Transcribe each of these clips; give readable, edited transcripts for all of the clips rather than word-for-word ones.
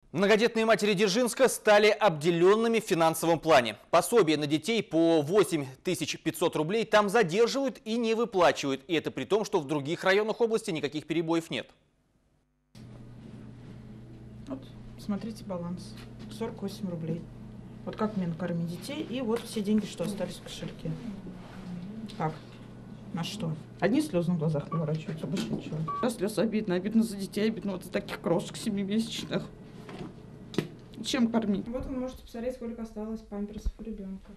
Многодетные матери Дзержинска стали обделенными в финансовом плане. Пособие на детей по 8500 рублей там задерживают и не выплачивают. И это при том, что в других районах области никаких перебоев нет. Вот, смотрите баланс. 48 рублей. Вот как мне накормить детей. И вот все деньги, что остались в кошельке. Как? На что? Одни слезы на глазах наворачиваются, больше ничего. Да, слезы обидно. Обидно за детей, обидно вот за таких крошек 7-месячных. Чем кормить? Вот вы можете посмотреть, сколько осталось памперсов у ребенка.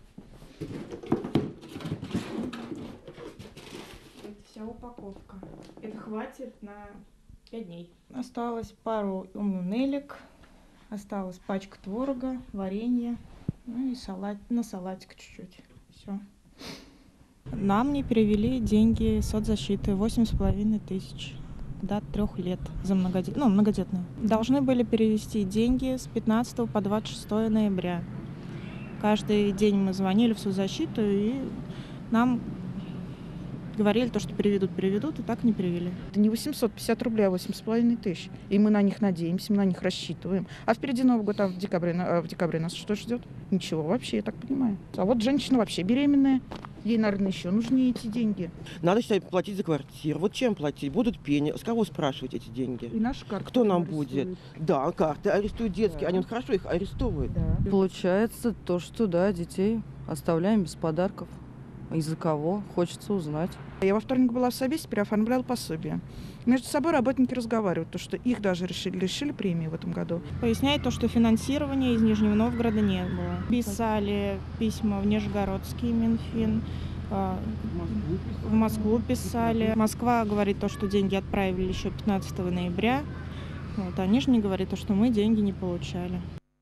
Это вся упаковка. Это хватит на 5 дней. Осталось пару умнелек, осталась пачка творога, варенья, ну и салат, на салатик чуть-чуть. Все. Нам не перевели деньги соцзащиты 8500 до 3 лет за многодетные. Должны были перевести деньги с 15 по 26 ноября. Каждый день мы звонили в соцзащиту, и нам говорили, что переведут, и так не перевели. Это не 850 рублей, а 8500. И мы на них надеемся, мы на них рассчитываем. А впереди Новый год, в декабре нас что ждет? Ничего вообще, я так понимаю. А вот женщина вообще беременная. Ей, наверное, еще нужнее эти деньги. Надо, считать, платить за квартиру. Вот чем платить? Будут пени. С кого спрашивать эти деньги? И наши карты. Кто нам будет? Да, карты арестуют детские. Да. Они хорошо их арестовывают. Да. Получается то, что да, детей оставляем без подарков. Из-за кого? Хочется узнать. Я во вторник была в собесе, переоформляла пособие. Между собой работники разговаривают, то, что их даже лишили премии в этом году. Поясняет то, что финансирования из Нижнего Новгорода не было. Писали письма в Нижегородский Минфин, в Москву писали. Москва говорит то, что деньги отправили еще 15 ноября. Вот, а Нижний говорит то, что мы деньги не получали.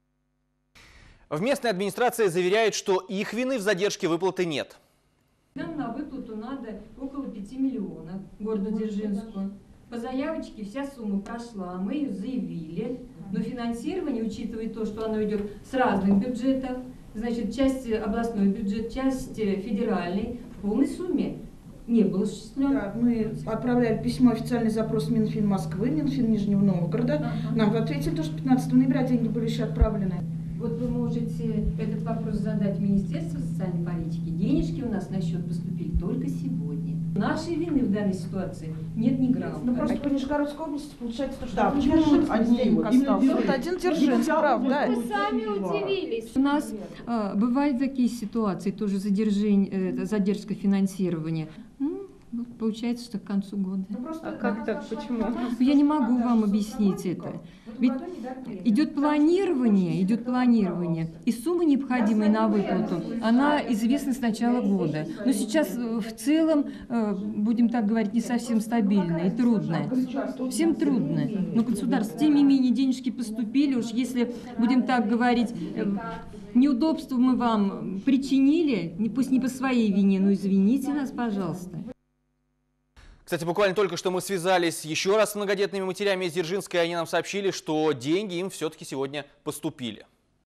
В местной администрации заверяют, что их вины в задержке выплаты нет. Нам на выплату надо около 5 миллионов городу Дзержинску. По заявочке вся сумма прошла, мы ее заявили, но финансирование, учитывая то, что оно идет с разных бюджетов, значит, часть областной бюджет, часть федеральный, в полной сумме не был осуществлен. Да, мы отправляли письмо, официальный запрос в Минфин Москвы, Минфин Нижнего Новгорода. Нам ответили, что 15 ноября деньги были еще отправлены. Вот вы можете этот вопрос задать Министерству социальной политики. Денежки у нас на счет поступили только сегодня. Нашей вины в данной ситуации нет ни грамма. Ну просто по Нижегородской области получается то, что да, почему один остался? Вот один Дзержинск, правда. Мы сами удивились. У нас бывают такие ситуации, тоже задержка финансирования. Вот получается, что к концу года. А как так? Почему? Я не могу вам объяснить это. Ведь идет планирование, и сумма, необходимая на выплату, она известна с начала года. Но сейчас в целом, будем так говорить, не совсем стабильная и трудная. Всем трудно. Но государство, тем не менее, денежки поступили. Уж если, будем так говорить, неудобства мы вам причинили, пусть не по своей вине, но извините нас, пожалуйста. Кстати, буквально только что мы связались еще раз с многодетными матерями из Дзержинска, и они нам сообщили, что деньги им все-таки сегодня поступили.